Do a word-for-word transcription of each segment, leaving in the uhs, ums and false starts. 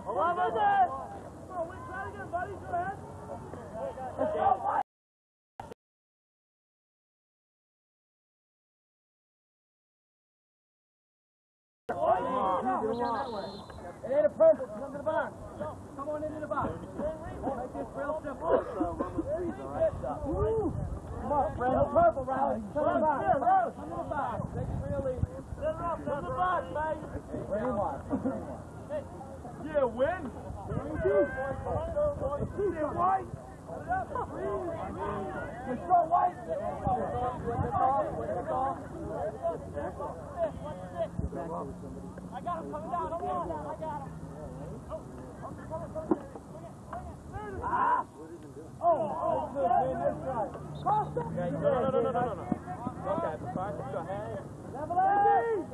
Love it! Come on, we try again, buddy. Go ahead. Let's go, White! It ain't a purple. Come to the box. Come on into the box. Make this real simple. Come on, Fred. No purple, Riley. Come to the box. Come to the box. Make it real easy. Set it up. Come to the box, man. Bring him on. Yeah, win. Yeah, White. Let's go, White. I got him coming down. Come on. I got him. Ah! Oh, oh, good, man. Nice try. Cross it. No, no, no, no, no, no. Okay, the five, go ahead. Level it.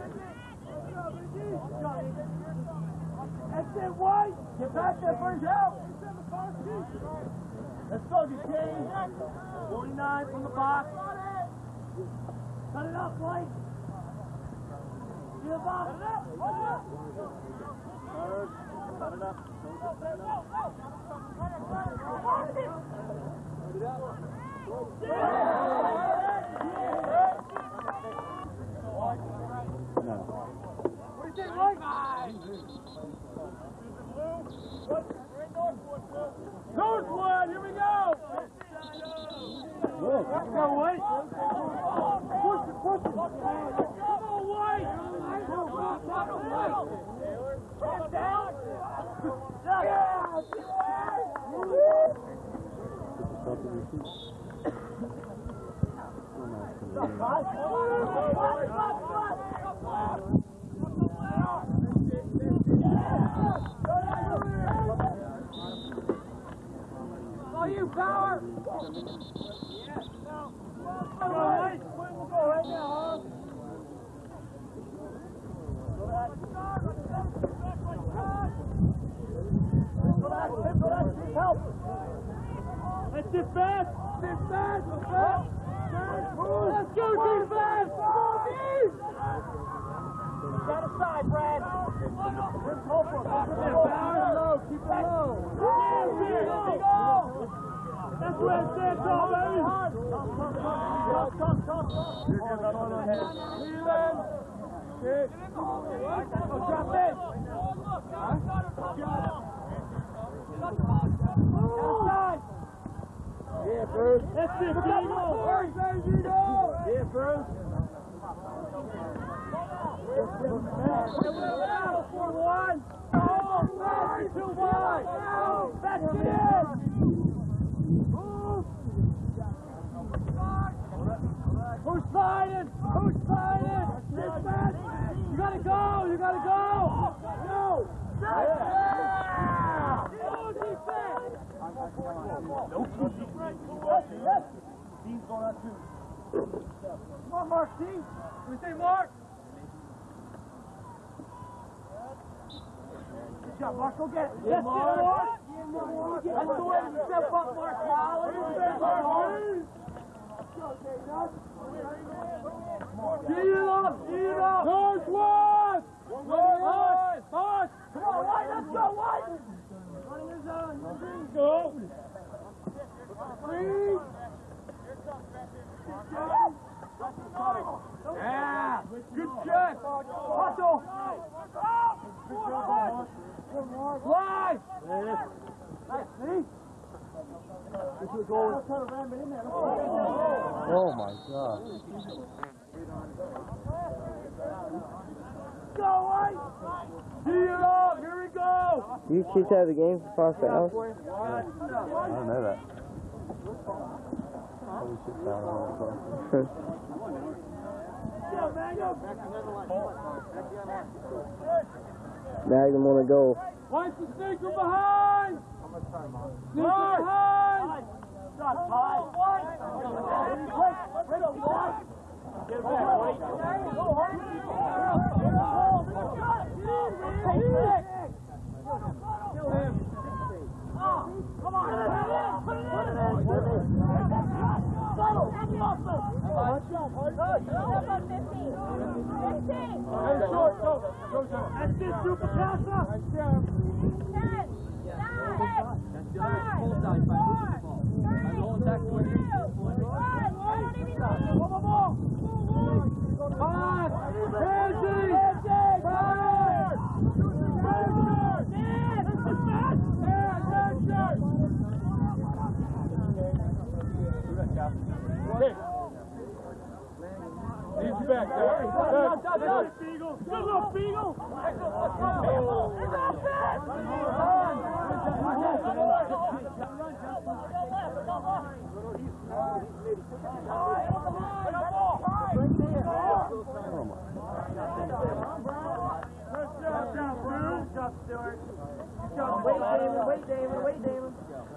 That's it, White. Get back there, first out. Let's go, get changed. forty-nine from the box. Cut it up, White. Get it up. Cut it up. Cut it up. No. What do you think, White? Northwood, here we go! Let's go, White! Push it, push it! Come on, White! Get down! Yeah! Oh, you power! Yes, no. All right, we'll go right now, huh? Go back. Go back, go back, help! Let's sit fast! Sit fast! Let's go, defense! Get aside, Brad! Hold for it! Low, keep it low! Here we go! That's where it stands, all, baby! Come, come, come! Here goes that on our head. Leland! Shit! Oh, drop in! Huh? Outside! Yeah, Bruce! That's it, Eagle! Yeah, Bruce! four one! Oh, back to one! Back it in! Who's sliding? Who's sliding? Dispatch! You gotta go! You gotta go! No! Yeah! No defense! No defense! Yes! Dean's going on two. Come on, Mark, Dean! What do you say, Mark? Good job, Mark. Go get it. Yes, Mark. Mark. That's the way to step up, Mark. Get it up. Get it up. North one. North one. Push. Come on, White. Let's go, White. Running his own. Go. Three. Yeah. Good check. Hustle. Fly! Nice, see? This was going. Oh my God. Go, White! Tee it up! Here we go! Do you teach out of the game for prospect house? I don't know that. Probably should down on the Now you want to go. Watch the snake from behind! How much time, Mom? Snake behind! Shot five! Quick! Rid of one! Get back, White! Go, Hardy! Kill him! Come on! Put it in! Put it in! Settle! Hey, short, go! Go, go! That's it, super passer! Beagle. Good little Beagle. Wait, Damon, wait, Damon, wait, Damon.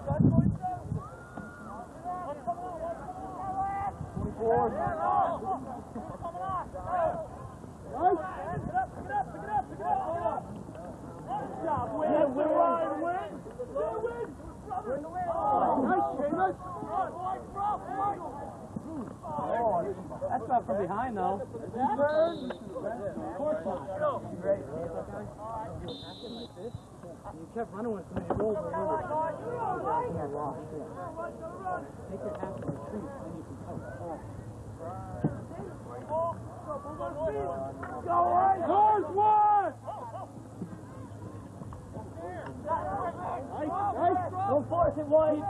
twenty-four. Get up, get up, get up, get up, get up. Good job, win, win, win, win. Nice, Seamus. That's not from behind, though. Of course not. You kept running with me. You rolled over. Take your half of the tree, then you can cover. Go on! North one! Nice, nice. Don't force it, White.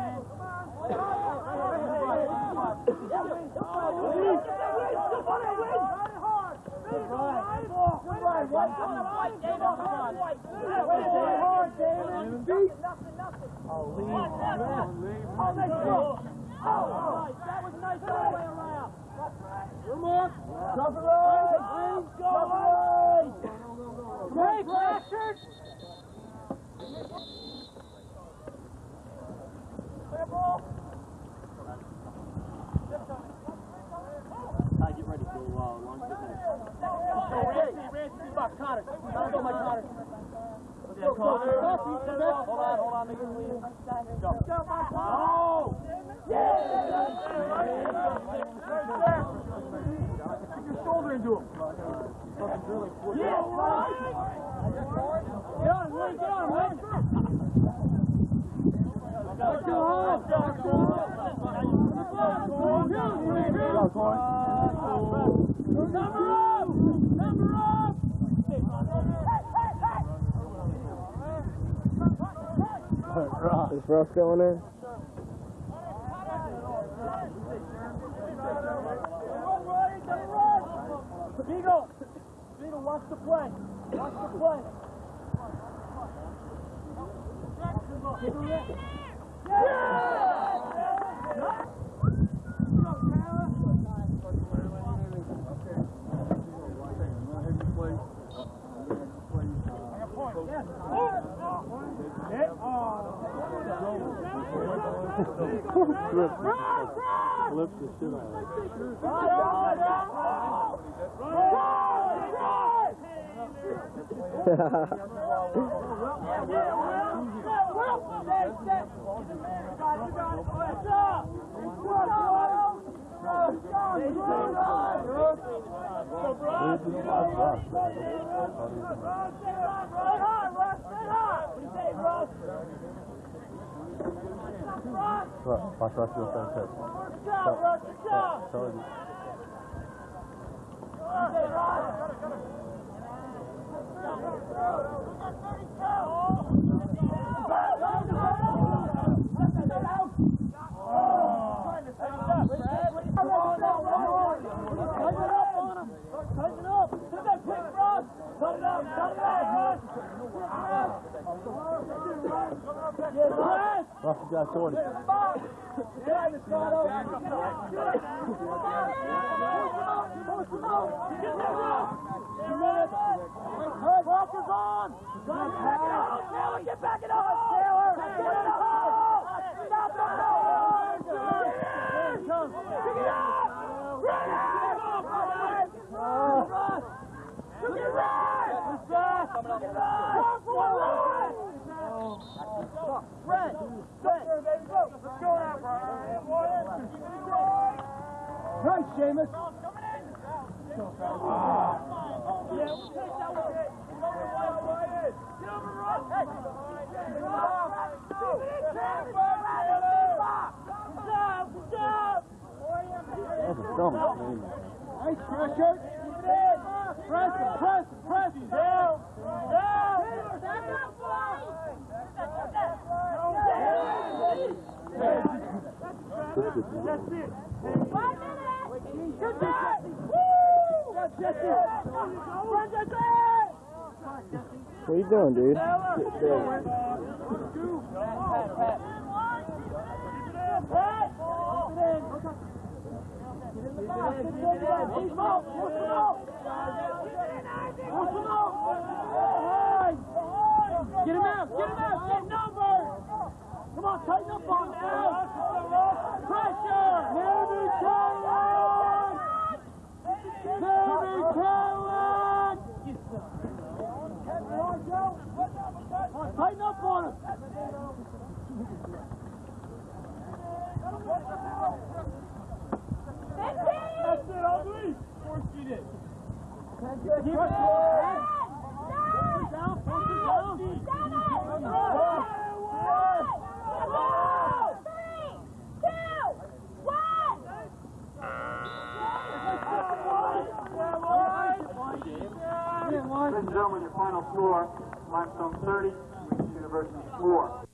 That was nice all the way around. Come on. Jump it right. Go right. Great, Bastard. Clear ball. I get ready to go uh, long distance. Hey, Randy, Randy, box, Connor. Connor, go, my Connor. Yeah, Connor. Hold on, hold on, make it clean. Go. Go, my Connor. Oh! Yeah! Stick your shoulder into him. Yeah, right! Get on, Lee, get on, Lee! Let's go home! Let's go home! Number up! Number up! Is Russ going in? Beagle! Beagle, watch the play. Watch the play. Flips the shit out of it. Right, watch Russ do a same tip. Tell you. Russ, you got shorty. Rock is on! Taylor, get back in the hole! Taylor! Get in the hole! Stop the hole! Pick it up! Run it! Russ! Look at Russ! Look at Russ! Run! Fred! Fred! Let's go now, Brian! Nice, Seamus! Yeah, we'll take that one. Get over, Russ! Hey! Good job! Good job! That's a dumb game. Nice pressure! Keep it in! Press it! Press it! Press it! Down! Down! Back up, boys! That's it! Five minutes! Good job! Woo! What are you doing, dude? Get him out! Get him out! Get numbers! Come on, tighten up on him now! Pressure! Heavy Cadillac! Heavy Cadillac! Tighten up on him! That's it, I'll leave! Force feed it. Keep it down! Down, force it down! Ladies and gentlemen, your final score, Limestone thirty, Regis University four.